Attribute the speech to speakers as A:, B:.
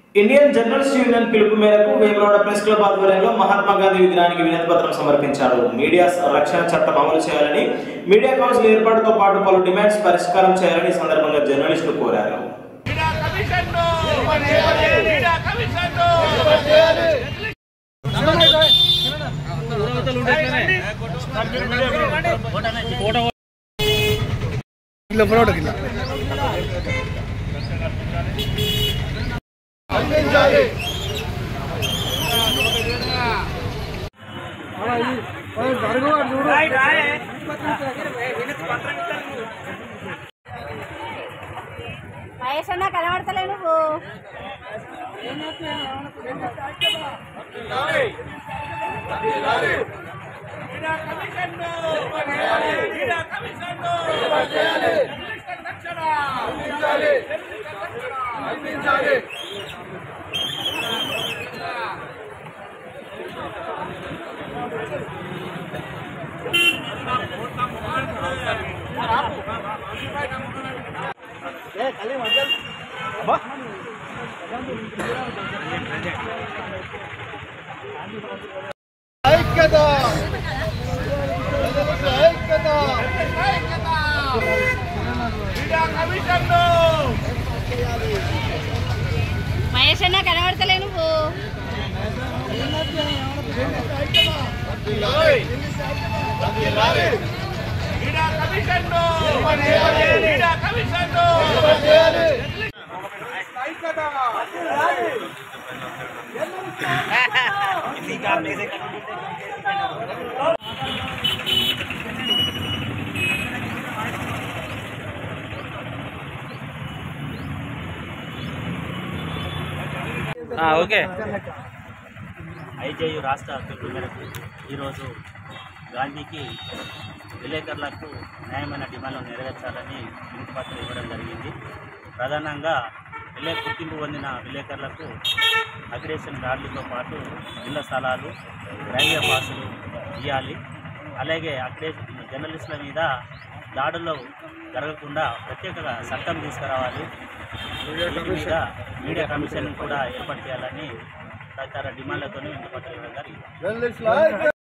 A: Indian journalist union పిలుపు మేరకు Vemulawada press club ఆధ్వర్యంలో మహాత్మా గాంధీ విగ్రహానికి వినతి పత్రం సమర్పించారు. మీడియా రక్షణ చట్టం అమలు చేయాలని, మీడియా కౌన్సిల్ ఏర్పాటుతో పాటు పలు డిమాండ్స్ పరిష్కారం చేయాలని ఈ సందర్భంగా జర్నలిస్టులు కోరారు.
B: మహేష్ అన్న కనబడతలే నువ్వు. మహేష్ అన్న కనబడతలే నువ్వు.
C: ఓకే. ఐజేయు రాష్ట్ర పిలుపు మేరకు ఈరోజు గాంధీకి విలేకరులకు న్యాయమైన డిమాండ్లు నెరవేర్చాలని వినతిపత్రం ఇవ్వడం జరిగింది. ప్రధానంగా గుర్తింపు పొందిన విలేకరులకు అగ్రేషన్ కార్డులతో పాటు ఇళ్ల స్థలాలు, రైల్వే పాసులు ఇవ్వాలి. అలాగే జర్నలిస్టుల మీద దాడులు జరగకుండా ప్రత్యేకంగా చట్టం తీసుకురావాలి. వీటి మీద మీడియా కమిషన్ కూడా ఏర్పాటు చేయాలని తదితర డిమాండ్లతో వినతిపత్రం ఇవ్వడం జరిగింది.